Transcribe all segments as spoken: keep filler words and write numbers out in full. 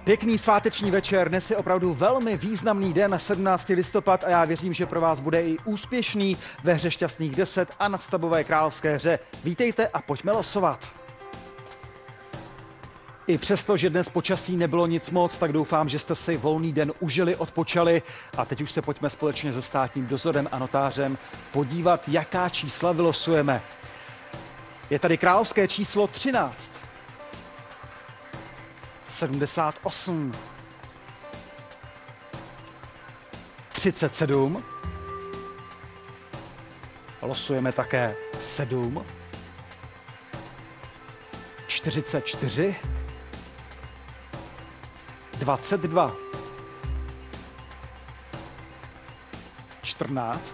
Pěkný sváteční večer, dnes je opravdu velmi významný den, sedmnáctý listopad, a já věřím, že pro vás bude i úspěšný ve hře Šťastných deset a nadstavbové královské hře. Vítejte a pojďme losovat. I přesto, že dnes počasí nebylo nic moc, tak doufám, že jste si volný den užili, odpočali a teď už se pojďme společně se státním dozorem a notářem podívat, jaká čísla vylosujeme. Je tady královské číslo třináct. sedmdesát osm, třicet sedm, losujeme také sedm, čtyřicet čtyři, dvacet dva, čtrnáct,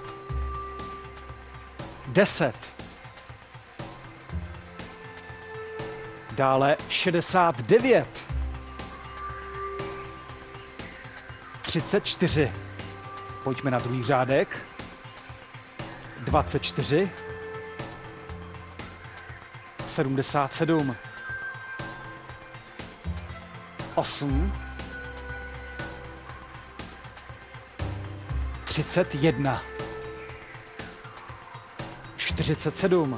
deset, dále šedesát devět, třicet čtyři, pojďme na druhý řádek, dvacet čtyři, sedmdesát sedm, osm, třicet jedna, čtyřicet sedm,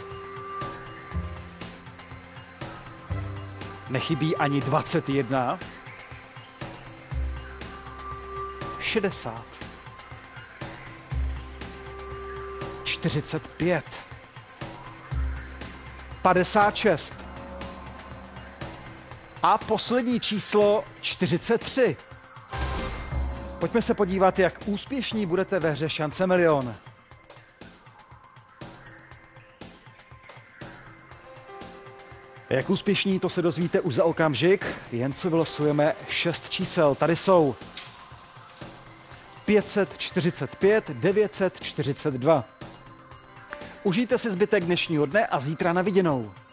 nechybí ani dvacet jedna, šedesát, čtyřicet pět, padesát šest a poslední číslo čtyřicet tři. Pojďme se podívat, jak úspěšní budete ve hře Šance milion. Jak úspěšní, to se dozvíte už za okamžik, jen co vylosujeme šest čísel. Tady jsou pět set čtyřicet pět, devět set čtyřicet dva. Užijte si zbytek dnešního dne a zítra na viděnou.